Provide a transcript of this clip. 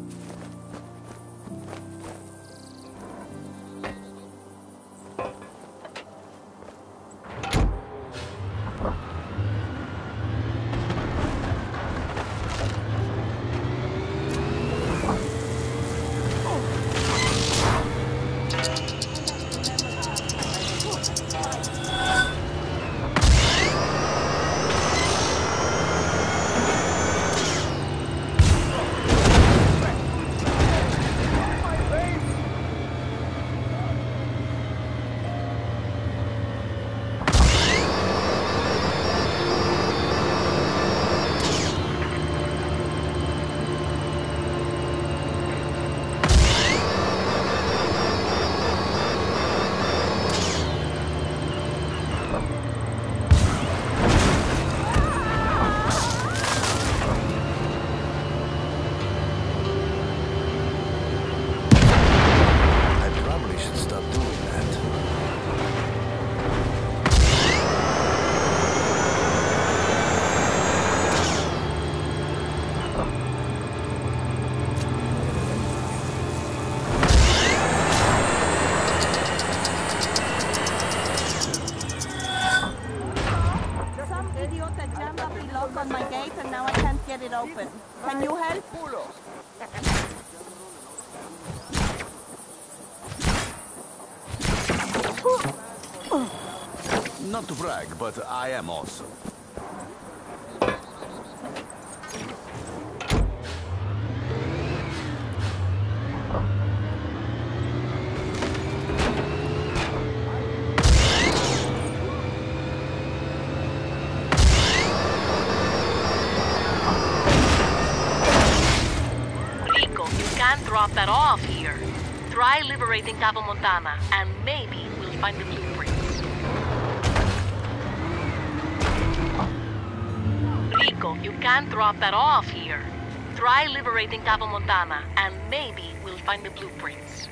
On my gate and now I can't get it open. Can you help? Not to brag, but I am awesome. Drop that off here. Try liberating Cabo Montana, and maybe we'll find the blueprints. Rico, you can't drop that off here. Try liberating Cabo Montana, and maybe we'll find the blueprints.